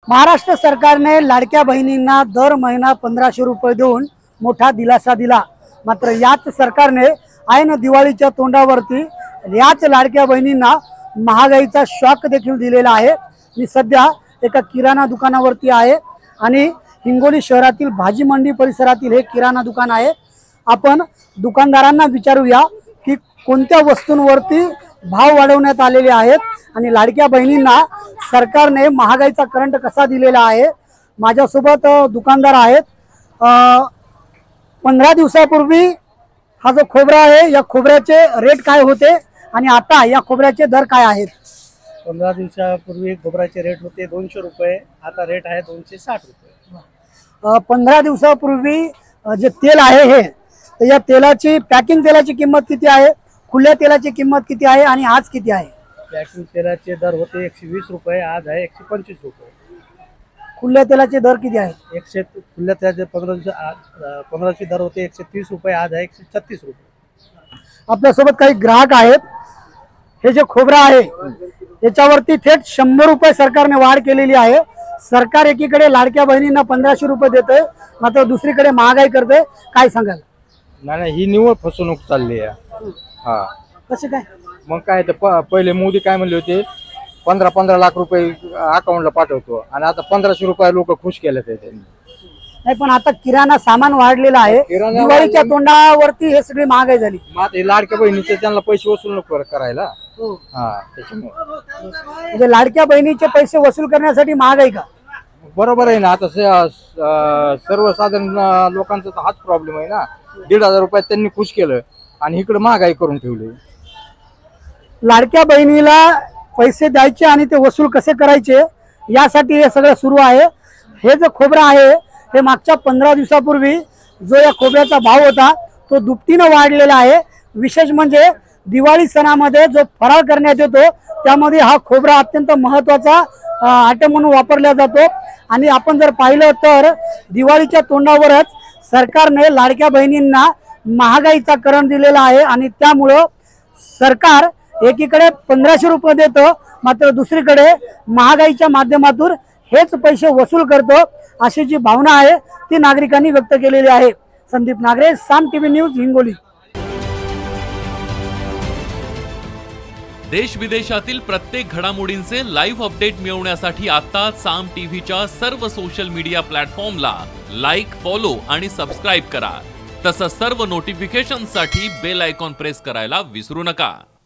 महाराष्ट्र सरकारने लाडक्या बहिणींना दर महिना 1500 रुपये देऊन मोठा दिलासा दिला। मात्र याच सरकारने ऐन दिवाळीच्या तोंडावरती याच लाडक्या बहिणींना महागाईचा शॉक देखील दिलेला आहे। मी सध्या एका किराणा दुकानावरती आहे आणि हिंगोली शहरातील भाजी मंडी परिसरातील हे किराणा दुकान आहे। आपण दुकानदारांना विचारूया की कोणत्या वस्तूंवरती भाव वाढवण्यात आलेले आहेत आणि लाडक्या बहिणींना सरकारने महागाईचा करंट कसा दिलेला आहे। माझ्यासोबत दुकानदार आहेत। 15 दिवसापूर्वी हा जो खोबरा आहे या खोबऱ्याचे रेट काय होते आणि आता या खोबऱ्याचे दर काय आहेत? 15 दिवसापूर्वी खोबऱ्याचे रेट होते 200 रुपये, आता रेट आहे 260 रुपये। 15 दिवसापूर्वी जे तेल आहे हे तर या तेलाची पॅकिंग तेलाची किंमत किती आहे, खुल्या तेलाची किंमत किती आहे आणि आज किती आहे? पॅकिंग तेलाचे दर होते 120 रुपये, आज आहे 125 रुपये। खुल्या तेलाचे दर किती आहे? खुल्या तेलाचे 15चे दर होते 130 रुपये, आज आहे 136 रुपये। आपल्यासोबत काही ग्राहक आहेत। हे जे खोबरा आहे याच्यावरती थेट 100 रुपये सरकारने वाढ केलेली आहे। सरकार एकीकडे लाडक्या बहिणींना 1500 रुपये देते, मात्र दुसरीकडे महागाई करते। काय सांगाल? नाही, ही निव्वळ फसवणूक चालली आहे। हा, कसं काय? मग काय तर पहिले मोदी काय म्हणले होते 15 लाख रुपये अकाउंटला पाठवतो आणि आता 1500 रुपये लोक खुश केले त्यांनी। नाही, पण आता किराणा सामान वाढलेला आहे। दिवाळीच्या तोंडावरती हे सगळी महागाई झाली। मग हे लाडक्या बहिणीचे त्यांना पैसे वसूल नको करायला। हा, त्याच्यामुळे म्हणजे लाडक्या बहिणीचे पैसे वसूल करण्यासाठी महागाई का? बरोबर आहे ना। आता सर्वसाधारण लोकांचा तर हाच प्रॉब्लेम आहे ना। 1,500 रुपयात त्यांनी खुश केलं आणि इकडे महागाई करून ठेवली। लाडक्या बहिणीला पैसे द्यायचे आणि ते वसूल कसे करायचे यासाठी हे सगळं सुरू आहे। हे जो खोबरा आहे हे मागच्या 15 दिवसापूर्वी जो या खोबऱ्याचा भाव होता तो दुपटीने वाढलेला आहे। विशेष म्हणजे दिवाळी सणामध्ये जो फराळ करण्यात येतो त्यामध्ये हा खोबरा अत्यंत महत्त्वाचा आयटम म्हणून वापरला जातो। आणि आपण जर पाहिलं तर दिवाळीच्या तोंडावरच सरकारने लाडक्या बहिणींना महागाईचा करंट दिलेला आहे आणि त्यामुळं सरकार एकीकडे 1500 रुपये देतो, मात्र दुसरीकडे महागाईच्या माध्यमातून हेच पैसे वसूल करतो, अशी जी भावना आहे ती नागरिकांनी व्यक्त केलेली आहे। Sandeep Nagare, Saam TV news, Hingoli. देश विदेशातील प्रत्येक घडामोडींचे लाईव्ह अपडेट मिळवण्यासाठी आता साम टीव्हीच्या सर्व सोशल मीडिया प्लॅटफॉर्मला लाईक, फॉलो आणि सबस्क्राईब करा। तसंच सर्व नोटिफिकेशनसाठी बेल आयकॉन प्रेस करायला विसरू नका।